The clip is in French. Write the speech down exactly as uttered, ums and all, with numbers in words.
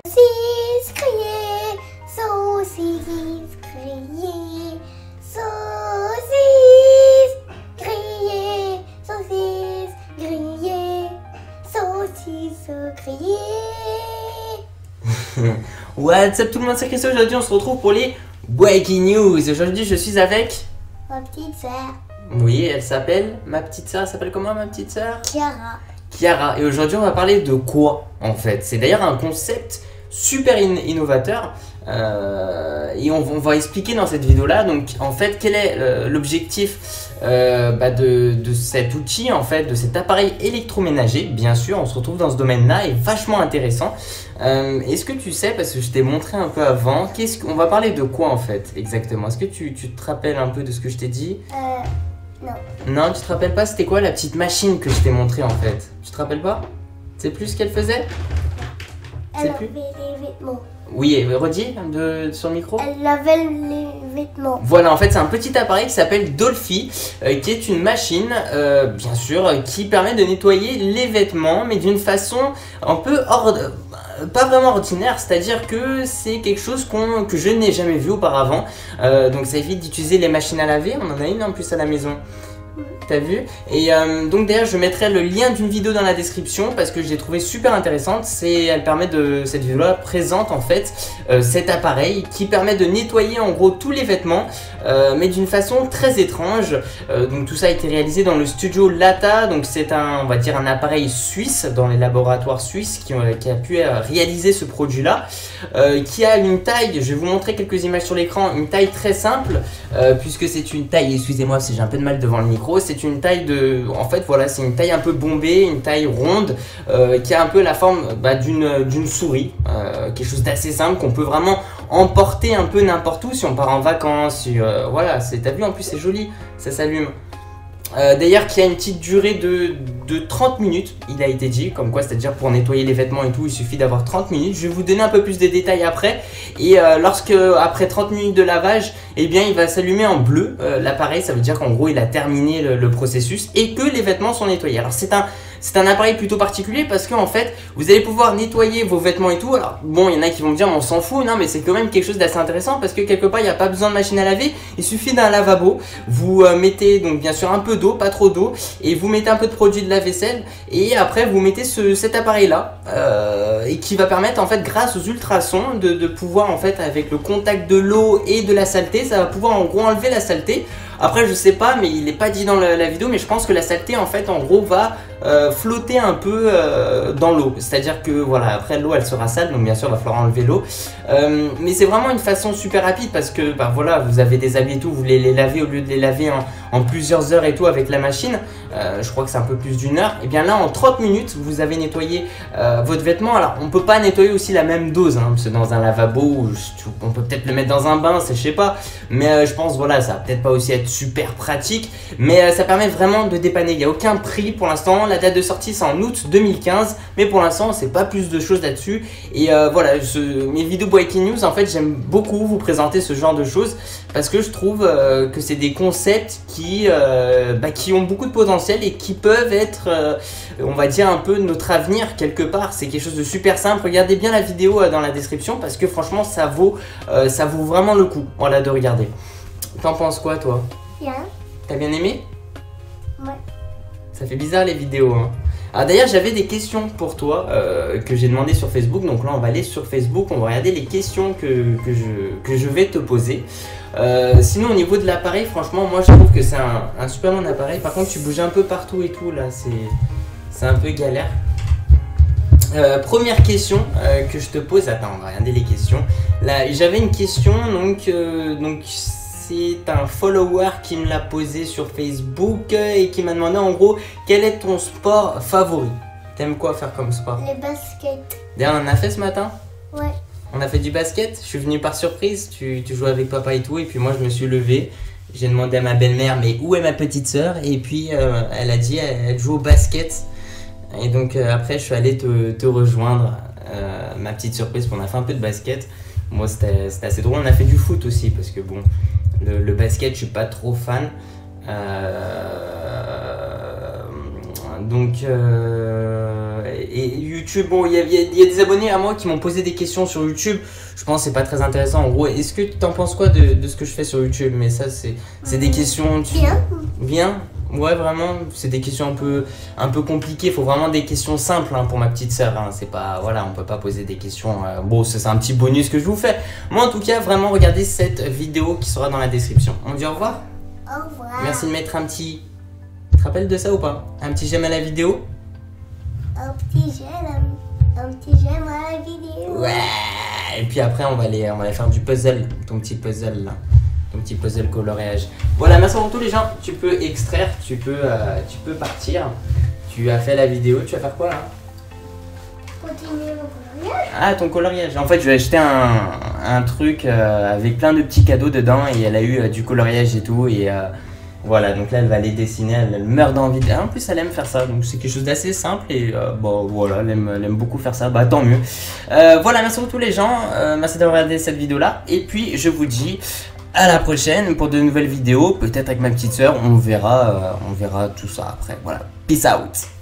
Saucisse grillée, saucisse grillée, saucisse grillée, saucisse grillée, saucisse grillée. What's up tout le monde, c'est Christo. Aujourd'hui on se retrouve pour les Breaking News. Aujourd'hui je suis avec Ma petite sœur Oui, elle s'appelle, ma petite sœur, elle s'appelle comment ma petite sœur? Chiara. Chiara. Et aujourd'hui on va parler de quoi en fait? C'est d'ailleurs un concept super in innovateur euh, et on, on va expliquer dans cette vidéo là donc en fait quel est euh, l'objectif euh, bah de, de cet outil, en fait de cet appareil électroménager. Bien sûr on se retrouve dans ce domaine là et vachement intéressant. euh, Est-ce que tu sais, parce que je t'ai montré un peu avant, qu'est-ce qu'on va parler de quoi en fait exactement? Est-ce que tu, tu te rappelles un peu de ce que je t'ai dit? Euh, non. Non, tu te rappelles pas c'était quoi la petite machine que je t'ai montré en fait? Tu te rappelles pas? Tu sais plus ce qu'elle faisait? Elle plus avait les vêtements. Oui, redis de, sur le micro. Elle avait les vêtements. Voilà, en fait c'est un petit appareil qui s'appelle Dolphy, euh, qui est une machine, euh, bien sûr, euh, qui permet de nettoyer les vêtements, mais d'une façon un peu hors, euh, pas vraiment ordinaire, c'est-à-dire que c'est quelque chose qu'on que je n'ai jamais vu auparavant. Euh, donc ça évite d'utiliser les machines à laver, on en a une en plus à la maison. T'as vu? Et euh, donc d'ailleurs je mettrai le lien d'une vidéo dans la description parce que je l'ai trouvée super intéressante. C'est, elle permet de, cette vidéo là présente en fait euh, cet appareil qui permet de nettoyer en gros tous les vêtements, euh, mais d'une façon très étrange. Euh, donc tout ça a été réalisé dans le studio Lata. Donc c'est un, on va dire un appareil suisse dans les laboratoires suisses qui, ont, qui a pu euh, réaliser ce produit là, euh, qui a une taille, je vais vous montrer quelques images sur l'écran, une taille très simple euh, puisque c'est une taille, excusez-moi si j'ai un peu de mal devant le micro, c'est une taille de, en fait voilà, c'est une taille un peu bombée, une taille ronde euh, qui a un peu la forme bah, d'une d'une souris, euh, quelque chose d'assez simple qu'on peut vraiment emporter un peu n'importe où si on part en vacances. Si, euh, voilà, c'est, t'as vu, en plus c'est joli, ça s'allume. Euh, D'ailleurs qui a une petite durée de, de trente minutes, il a été dit, comme quoi c'est-à-dire pour nettoyer les vêtements et tout il suffit d'avoir trente minutes. Je vais vous donner un peu plus de détails après. Et euh, lorsque après trente minutes de lavage, eh bien il va s'allumer en bleu, euh, l'appareil, ça veut dire qu'en gros il a terminé le, le processus et que les vêtements sont nettoyés. Alors c'est un C'est un appareil plutôt particulier parce que en fait vous allez pouvoir nettoyer vos vêtements et tout. Alors bon, il y en a qui vont me dire mais on s'en fout, non mais c'est quand même quelque chose d'assez intéressant parce que quelque part il n'y a pas besoin de machine à laver, il suffit d'un lavabo. Vous euh, mettez donc bien sûr un peu d'eau, pas trop d'eau, et vous mettez un peu de produit de lave-vaisselle et après vous mettez ce, cet appareil là euh, et qui va permettre en fait grâce aux ultrasons de, de pouvoir en fait avec le contact de l'eau et de la saleté, ça va pouvoir en gros enlever la saleté. Après je sais pas, mais il n'est pas dit dans la, la vidéo, mais je pense que la saleté en fait en gros va euh, flotter un peu euh, dans l'eau. C'est à dire que voilà, après l'eau elle sera sale, donc bien sûr il va falloir enlever l'eau, euh, mais c'est vraiment une façon super rapide parce que bah voilà, vous avez des habits et tout, vous voulez les laver, au lieu de les laver en, en plusieurs heures et tout avec la machine, euh, je crois que c'est un peu plus d'une heure, et bien là en trente minutes vous avez nettoyé euh, votre vêtement. Alors on peut pas nettoyer aussi la même dose, hein, parce que dans un lavabo on peut peut-être le mettre dans un bain, c'est je sais pas, mais euh, je pense voilà, ça va peut-être pas aussi être super pratique, mais euh, ça permet vraiment de dépanner. Il n'y a aucun prix pour l'instant, la date de sortie c'est en août deux mille quinze, mais pour l'instant c'est pas plus de choses là-dessus. Et euh, voilà, ce, mes vidéos Breaking News en fait j'aime beaucoup vous présenter ce genre de choses parce que je trouve euh, que c'est des concepts qui, euh, bah, qui ont beaucoup de potentiel et qui peuvent être euh, on va dire un peu notre avenir quelque part. C'est quelque chose de super simple, regardez bien la vidéo euh, dans la description parce que franchement ça vaut, euh, ça vaut vraiment le coup, voilà, de regarder. T'en penses quoi toi? Bien. T'as bien aimé? Ouais. Ça fait bizarre les vidéos, hein. Alors d'ailleurs j'avais des questions pour toi euh, que j'ai demandé sur Facebook. Donc là on va aller sur Facebook, on va regarder les questions que, que, je, que je vais te poser. euh, Sinon au niveau de l'appareil, franchement moi je trouve que c'est un, un super bon appareil. Par contre tu bouges un peu partout et tout là, c'est un peu galère. Euh, première question euh, que je te pose, attends on va regarder les questions. Là j'avais une question donc, euh, donc c'est un follower qui me l'a posé sur Facebook et qui m'a demandé en gros quel est ton sport favori. T'aimes quoi faire comme sport? Les baskets. D'ailleurs on en a fait ce matin. Ouais. On a fait du basket, je suis venu par surprise, tu, tu jouais avec papa et tout, et puis moi je me suis levé. J'ai demandé à ma belle-mère mais où est ma petite soeur, et puis euh, elle a dit elle, elle joue au basket. Et donc euh, après je suis allé te, te rejoindre, euh, ma petite surprise, on a fait un peu de basket. Moi c'était assez drôle, on a fait du foot aussi parce que bon, le, le basket je suis pas trop fan. Euh, donc euh, et YouTube, bon, il y, y, y a des abonnés à moi qui m'ont posé des questions sur YouTube. Je pense que c'est pas très intéressant. En gros, est-ce que tu en penses quoi de, de ce que je fais sur YouTube? Mais ça, c'est des questions... Tu... Bien. Bien. Ouais, vraiment, c'est des questions un peu, un peu compliquées. Il faut vraiment des questions simples hein, pour ma petite sœur. Hein. C'est pas, voilà, on peut pas poser des questions. Euh, bon, c'est un petit bonus que je vous fais. Moi, en tout cas, vraiment, regardez cette vidéo qui sera dans la description. On dit au revoir. Au revoir. Merci de mettre un petit... Tu te rappelles de ça ou pas? Un petit j'aime à la vidéo. Un petit j'aime, un petit j'aime à la vidéo. Ouais. Et puis après, on va aller, on va aller faire du puzzle, ton petit puzzle là. Ton petit puzzle coloriage. Voilà, merci pour tous les gens. Tu peux extraire, tu peux, euh, tu peux partir. Tu as fait la vidéo, tu vas faire quoi là? Continuer mon coloriage. Ah, ton coloriage. En fait, je vais acheter un, un truc euh, avec plein de petits cadeaux dedans et elle a eu euh, du coloriage et tout. Et euh, voilà, donc là, elle va aller dessiner. Elle, elle meurt d'envie. En plus, elle aime faire ça. Donc, c'est quelque chose d'assez simple. Et euh, bon, voilà, elle aime, elle aime beaucoup faire ça. Bah, tant mieux. Euh, voilà, merci pour tous les gens. Euh, merci d'avoir regardé cette vidéo là. Et puis, je vous dis à la prochaine pour de nouvelles vidéos. Peut-être avec ma petite soeur. On verra, euh, on verra tout ça après. Voilà. Peace out.